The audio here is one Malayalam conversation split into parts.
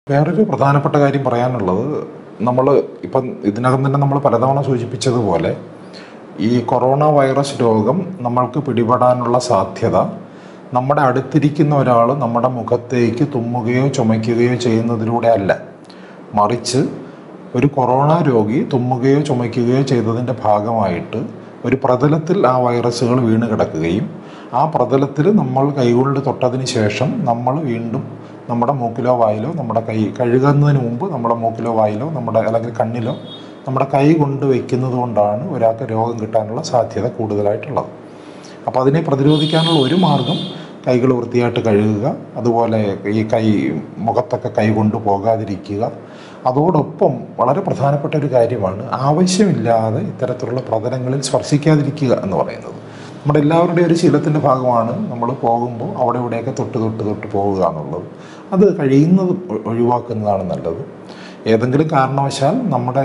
വേറൊരു പ്രധാനപ്പെട്ട കാര്യം പറയാനുള്ളത്, നമ്മൾ ഇപ്പം ഇതിനകം തന്നെ നമ്മൾ പലതവണ സൂചിപ്പിച്ചതുപോലെ ഈ കൊറോണ വൈറസ് രോഗം നമ്മൾക്ക് പിടിപെടാനുള്ള സാധ്യത നമ്മുടെ അടുത്തിരിക്കുന്ന ഒരാൾ നമ്മുടെ മുഖത്തേക്ക് തുമ്മുകയോ ചുമയ്ക്കുകയോ ചെയ്യുന്നതിലൂടെ അല്ല, മറിച്ച് ഒരു കൊറോണ രോഗി തുമ്മുകയോ ചുമയ്ക്കുകയോ ചെയ്തതിൻ്റെ ഭാഗമായിട്ട് ഒരു പ്രതലത്തിൽ ആ വൈറസുകൾ വീണ് കിടക്കുകയും ആ പ്രതലത്തിൽ നമ്മൾ കൈകൊണ്ട് തൊട്ടതിന് ശേഷം നമ്മൾ വീണ്ടും നമ്മുടെ മൂക്കിലോ വായിലോ നമ്മുടെ കൈ കഴുകുന്നതിന് മുമ്പ് നമ്മുടെ മൂക്കിലോ വായിലോ അല്ലെങ്കിൽ കണ്ണിലോ നമ്മുടെ കൈ കൊണ്ട് വയ്ക്കുന്നത് കൊണ്ടാണ് ഒരാൾക്ക് രോഗം കിട്ടാനുള്ള സാധ്യത കൂടുതലായിട്ടുള്ളത്. അപ്പോൾ അതിനെ പ്രതിരോധിക്കാനുള്ള ഒരു മാർഗം കൈകൾ വൃത്തിയായിട്ട് കഴുകുക, അതുപോലെ ഈ മുഖത്തൊക്കെ കൈ കൊണ്ട് പോകാതിരിക്കുക. അതോടൊപ്പം വളരെ പ്രധാനപ്പെട്ട ഒരു കാര്യമാണ് ആവശ്യമില്ലാതെ ഇത്തരത്തിലുള്ള പ്രതലങ്ങളിൽ സ്പർശിക്കാതിരിക്കുക എന്ന് പറയുന്നത്. നമ്മുടെ എല്ലാവരുടെയും ഒരു ശീലത്തിൻ്റെ ഭാഗമാണ് നമ്മൾ പോകുമ്പോൾ അവിടെ ഇവിടെയൊക്കെ തൊട്ട് പോവുക എന്നുള്ളത്. അത് കഴിയുന്നത് ഒഴിവാക്കുന്നതാണ് നല്ലത്. ഏതെങ്കിലും കാരണവശാൽ നമ്മുടെ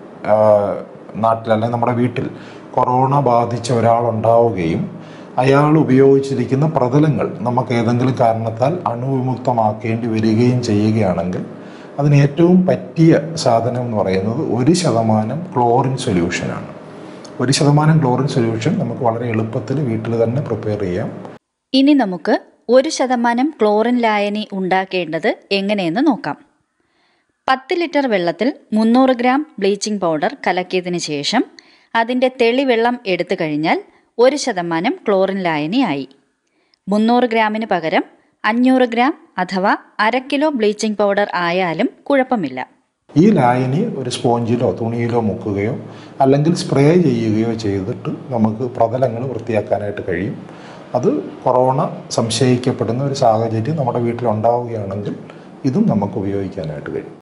നാട്ടിൽ അല്ലെങ്കിൽ നമ്മുടെ വീട്ടിൽ കൊറോണ ബാധിച്ച ഒരാളുണ്ടാവുകയും അയാൾ ഉപയോഗിച്ചിരിക്കുന്ന പ്രതലങ്ങൾ നമുക്ക് ഏതെങ്കിലും കാരണത്താൽ അണുവിമുക്തമാക്കേണ്ടി വരികയും ചെയ്യുകയാണെങ്കിൽ അതിന് ഏറ്റവും പറ്റിയ സാധനം എന്ന് പറയുന്നത് 1% ക്ലോറിൻ സൊല്യൂഷനാണ്. 1% ക്ലോറിൻ സൊല്യൂഷൻ നമുക്ക് വളരെ എളുപ്പത്തിൽ വീട്ടിൽ തന്നെ പ്രിപ്പയർ ചെയ്യാം. ഇനി നമുക്ക് 1% ക്ലോറിൻ ലായനി ഉണ്ടാക്കേണ്ടത് എങ്ങനെയെന്ന് നോക്കാം. 10 ലിറ്റർ വെള്ളത്തിൽ 300 ഗ്രാം ബ്ലീച്ചിങ് പൗഡർ കലക്കിയതിന് ശേഷം അതിൻ്റെ തെളിവെള്ളം എടുത്തു കഴിഞ്ഞാൽ 1% ക്ലോറിൻ ലായനിയായി. 300 ഗ്രാമിന് പകരം 500 ഗ്രാം അഥവാ 1/2 കിലോ ബ്ലീച്ചിങ് പൗഡർ ആയാലും കുഴപ്പമില്ല. ഈ ലായനി ഒരു സ്പോഞ്ചിലോ തുണിയിലോ മുക്കുകയോ അല്ലെങ്കിൽ സ്പ്രേ ചെയ്യുകയോ ചെയ്തിട്ട് നമുക്ക് പ്രതലങ്ങൾ വൃത്തിയാക്കാനായിട്ട് കഴിയും. അത് കൊറോണ സംശയിക്കപ്പെടുന്ന ഒരു സാഹചര്യം നമ്മുടെ വീട്ടിലുണ്ടാവുകയാണെങ്കിൽ ഇതും നമുക്ക് ഉപയോഗിക്കാനായിട്ട് കഴിയും.